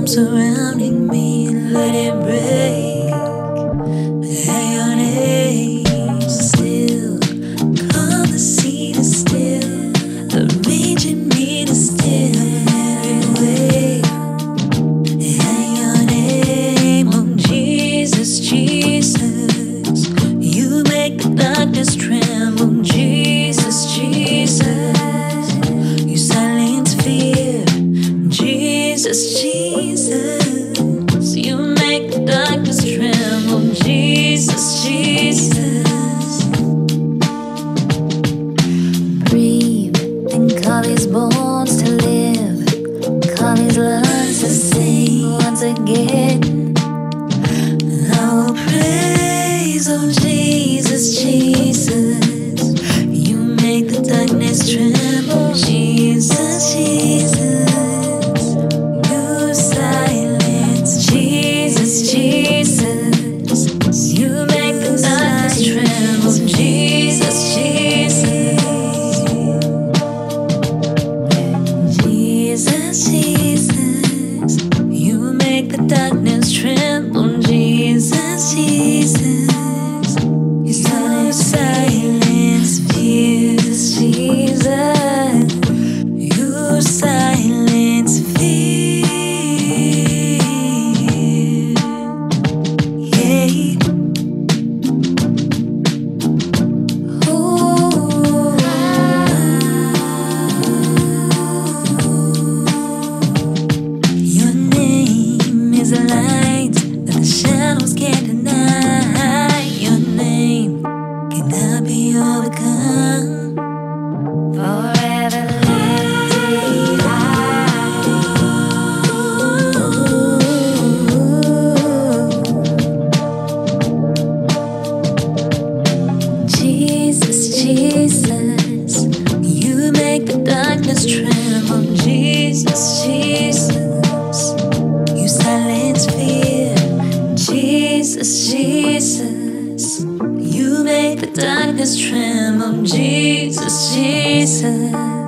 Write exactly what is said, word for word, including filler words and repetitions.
surrounding me, let it break. Hey, your name still, calm the sea to still, the raging me to still every wave. Hey, your name, oh Jesus, Jesus, you make the darkness tremble, Jesus, Jesus, you silence fear, Jesus, Jesus, you make the darkness tremble, Jesus, Jesus. Breathe and call these bones to live, call these lungs to sing once again. I will praise, oh Jesus, Jesus, you make the darkness tremble, Jesus, Jesus. Jesus, you make the darkness tremble, Jesus, Jesus.